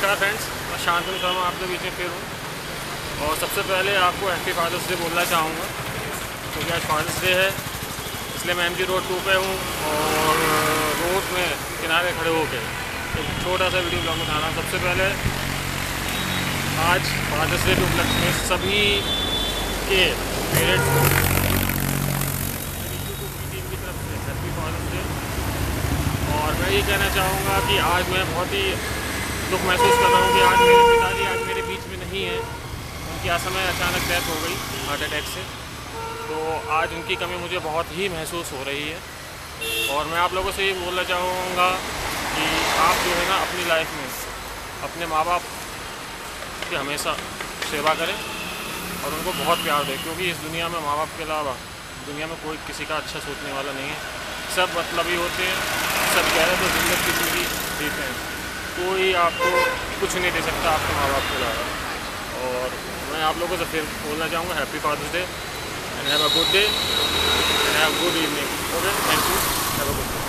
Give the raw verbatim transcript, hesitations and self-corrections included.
नमस्कार फ्रेंड्स, मैं शांतनु शर्मा आपके बीच में फिर हूँ। और सबसे पहले आपको हैप्पी फादर्स डे बोलना चाहूँगा, क्योंकि आज फादर्स डे है। इसलिए मैं एम जी रोड टू पे हूँ और रोड में किनारे खड़े होकर एक छोटा सा वीडियो ब्लॉग बना रहा हूँ। सबसे पहले आज फादर्स डे के उपलक्ष्य में सभी के पेरेंट्स को मेरी यूट्यूब की टीम की तरफ से हैप्पी फादर्स डे। और मैं ये कहना चाहूँगा कि आज मैं बहुत ही दुख महसूस कर रहा हूँ कि आज मेरे पिताजी आज मेरे बीच में नहीं है। उनकी असमय अचानक डेथ हो गई हार्ट अटैक से, तो आज उनकी कमी मुझे बहुत ही महसूस हो रही है। और मैं आप लोगों से ये बोलना चाहूँगा कि आप जो है ना अपनी लाइफ में अपने माँ बाप की हमेशा सेवा करें और उनको बहुत प्यार दें, क्योंकि इस दुनिया में माँ बाप के अलावा दुनिया में कोई किसी का अच्छा सोचने वाला नहीं है। सब मतलबी होते हैं, सब कह रहे तो जिंदगी की जिंदगी जीते हैं। कोई आपको कुछ नहीं दे सकता आपके माँ बाप के अलावा। और मैं आप लोगों से फिर बोलना चाहूँगा happy father's day and have a good day and have good evening. Okay, thank you, have a good day.